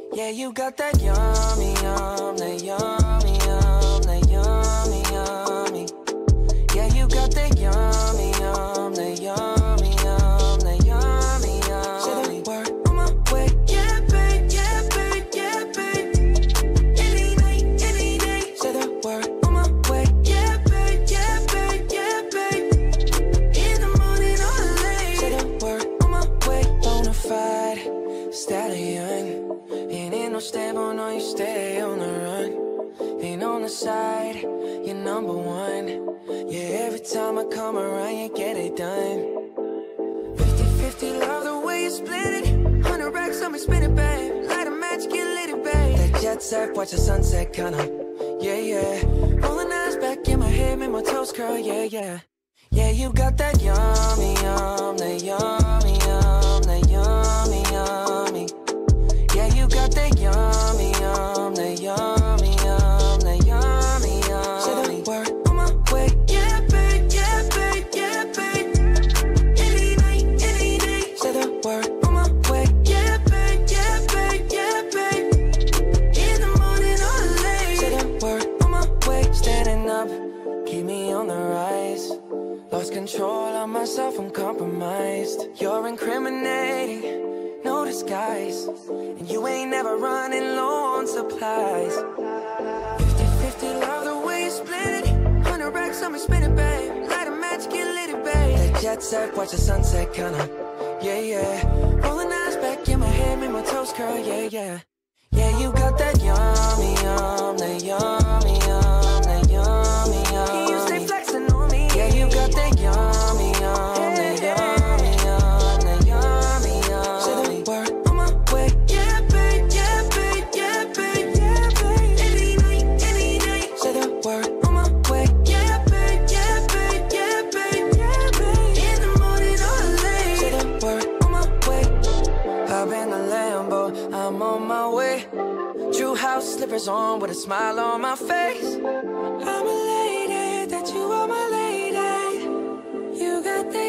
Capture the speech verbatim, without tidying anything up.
Yeah, you got that yummy, yum, that yummy, yum, that yummy, yummy. Yeah, you got that yummy, yum, that yummy, yum, that yummy, yummy. Say the word on my way. Yeah, babe, yeah, babe, yeah, babe. Any night, any day. Say the word on my way. Yeah, babe, yeah, babe, yeah, babe. In the morning or late. Say the word on my way. Bonafide stallion. Ain't no stable, no, you stay on the run. Ain't on the side, you're number one. Yeah, every time I come around, you get it done. Fifty fifty, love the way you split it. Hundred racks on me, spin it, babe. Light a match, get lit, babe. That jet set, watch the sunset, kinda. Yeah, yeah. Rolling eyes back in my head, make my toes curl, yeah, yeah. Yeah, you got that yummy, yum, that yummy, yum, that yummy, yummy. Yeah, you got that yummy, yum, that yummy, yum, that yummy, yummy. Say the word on my way. Yeah, babe, yeah, babe, yeah, babe. Any night, any day. Say the word on my way. Yeah, babe, yeah, babe, yeah, babe. In the morning or late. Say the word on my way. Standing up, keep me on the rise. Lost control of myself, I'm compromised. You're incriminating, no disguise. And you ain't never running low on supplies. Fifty fifty, love the way you split it. Hundred racks on me, spin it, babe. Light a match, get lit, babe. That jet set, watch the sunset, kinda. Yeah, yeah. Rolling eyes back in my head, make my toes curl, yeah, yeah. Yeah, you got that yummy, yum, that yummy, yum, that yummy, yummy. You stay flexing on me. Yeah, you got that yummy, yum, that yummy, yum, that yummy, yum. Say the word on my way. Yeah, babe, yeah, babe, yeah, babe, yeah, babe. Any night, any day. Say the word on my way. Yeah, babe, yeah, babe, yeah, babe, yeah, babe. In the morning or late. Say the word on my way. Hop in the Lambo, I'm on my way. True house slippers on with a smile on my face. I'm elated that you are my lady. You got that